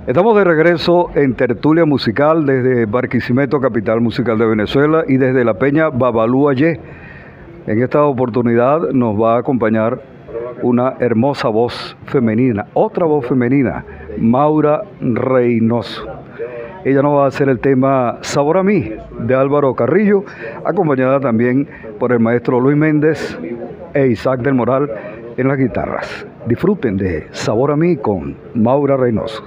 Estamos de regreso en Tertulia Musical desde Barquisimeto, capital musical de Venezuela, y desde la Peña Babalú Ayé. En esta oportunidad nos va a acompañar una hermosa voz femenina, otra voz femenina, Maura Reynoso. Ella nos va a hacer el tema Sabor a mí, de Álvaro Carrillo, acompañada también por el maestro Luis Méndez e Isaac del Moral en las guitarras. Disfruten de Sabor a mí con Maura Reynoso.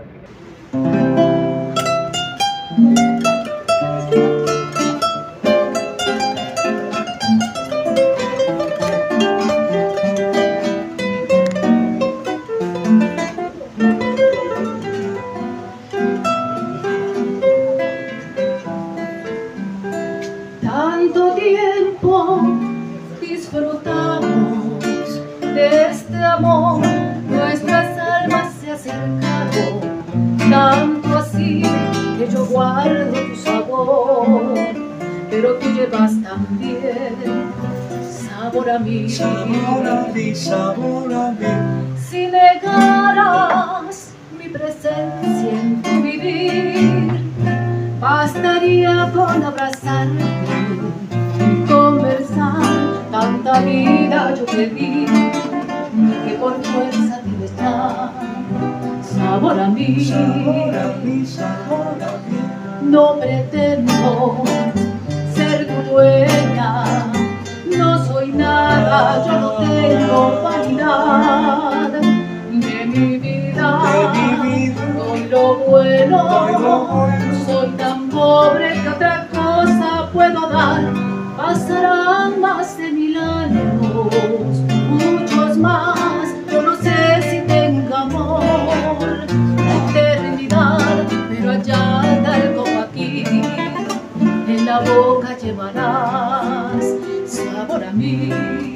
Tanto tiempo disfrutamos de este amor, nuestras almas se acercaron, tanto así que yo guardo tu sabor, pero tú llevas también sabor a mí. Sabor a mí, sabor a mí. Si negaras mi presencia en tu vivir, bastaría con abrazarte y conversar. Tanta vida yo te di que por fuerza debes dar sabor a mí. Sabor a mí, sabor a mí. No pretendo ser tu dueña, no soy nada, yo no tengo vanidad de mi vida. Doy lo bueno, soy tan pobre que otra cosa puedo dar. Pasarán más de 1000 años, muchos más, yo no sé si tenga amor, la eternidad, pero allá tal como aquí, en la boca llevarás sabor a mí.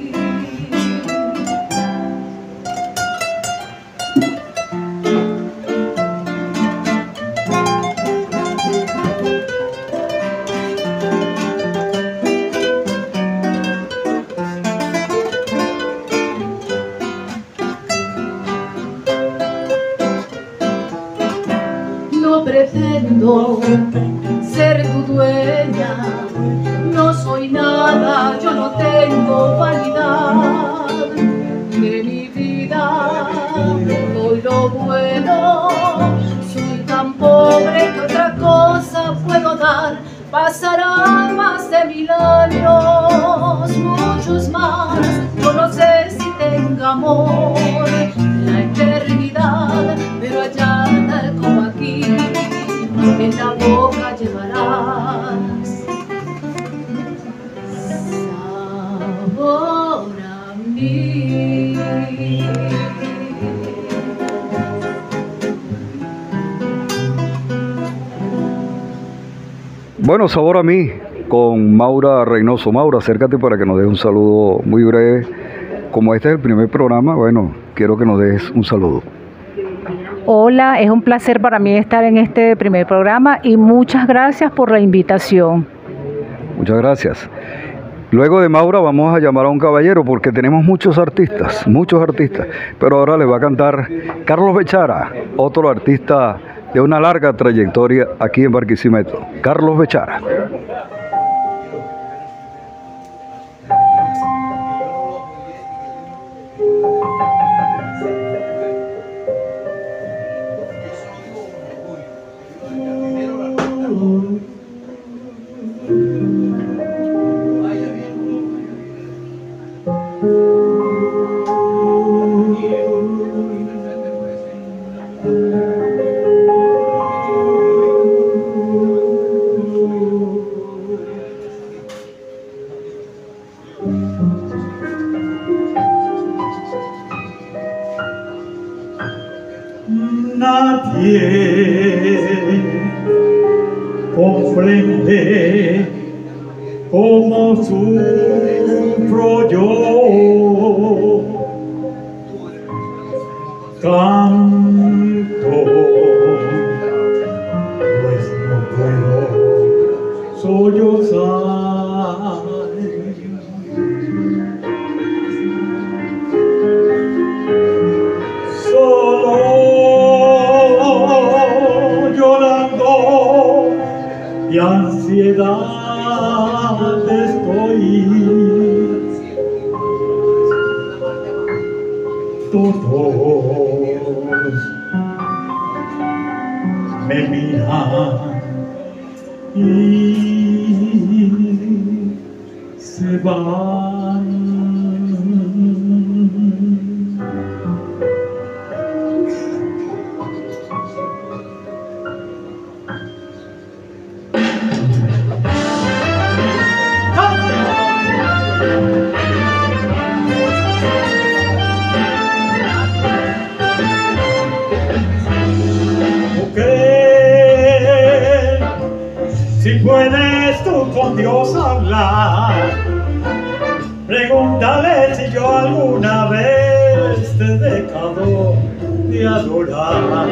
No pretendo ser tu dueña, no soy nada, yo no tengo vanidad de mi vida. Doy lo bueno, soy tan pobre que otra cosa puedo dar. Pasarán más de 1000 años, muchos más, yo no sé si tenga amor, la eternidad, pero allá tal como aquí, en la boca llevarás sabor a mí. Bueno, Sabor a mí con Maura Reynoso. Maura, acércate para que nos des un saludo muy breve. Como este es el primer programa, bueno, quiero que nos des un saludo. Hola, es un placer para mí estar en este primer programa y muchas gracias por la invitación. Muchas gracias. Luego de Maura vamos a llamar a un caballero porque tenemos muchos artistas, pero ahora le va a cantar Carlos Bechara, otro artista de una larga trayectoria aquí en Barquisimeto. Carlos Bechara. Nadie comprende cómo sufro yo. Canto, pues no puedo sollozar. Solo todos me miran y se van. Si puedes tú con Dios hablar, pregúntale si yo alguna vez te he dejado de adorar.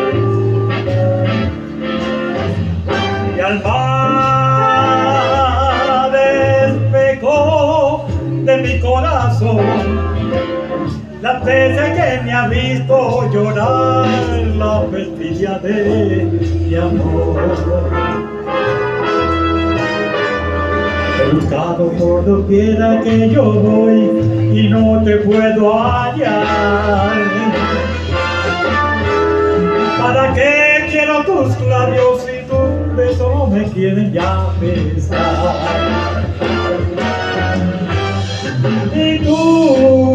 Y al mar despejó de mi corazón las veces que me ha visto llorar la perfidia de mi amor. He buscado por doquiera que yo voy y no te puedo hallar. ¿Para qué quiero tus labios si tus besos no me quieren ya besar? Y tú,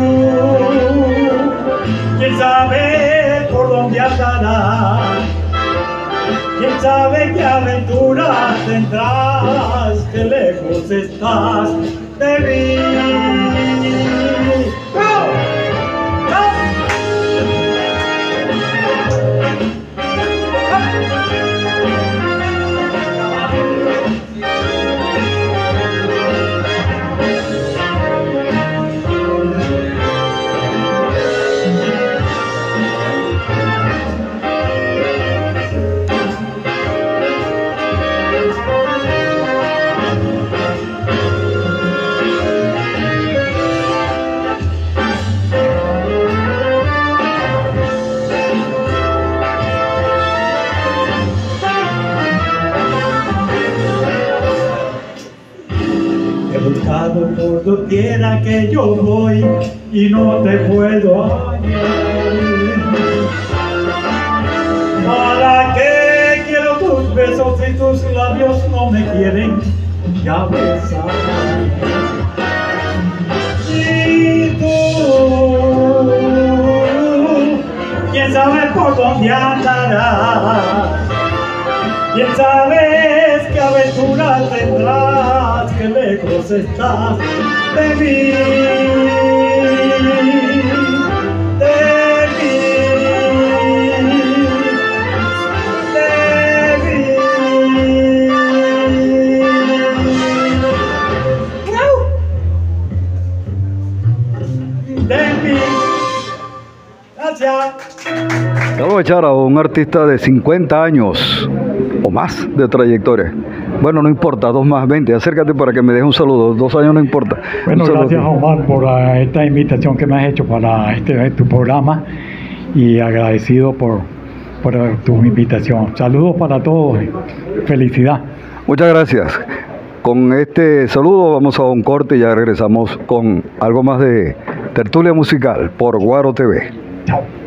quién sabe por dónde andarás, quién sabe qué aventuras tendrás, qué lejos estás de mí. Por doquiera que yo voy y no te puedo hallar. ¿Para qué quiero tus besos si tus labios no me quieren ya besar? Y tú, quién sabe por dónde andarás, quién sabe qué aventuras tendrás, qué lejos estás de mí, de mí, de mí. De mí. Gracias. Vamos a echar a un artista de 50 años o más de trayectoria. Bueno, no importa, 2 más 20. Acércate para que me deje un saludo. 2 años no importa. Bueno, gracias Omar por esta invitación que me has hecho para tu programa y agradecido por tu invitación. Saludos para todos. Felicidad. Muchas gracias. Con este saludo vamos a un corte y ya regresamos con algo más de tertulia musical por Guaro TV. Chao.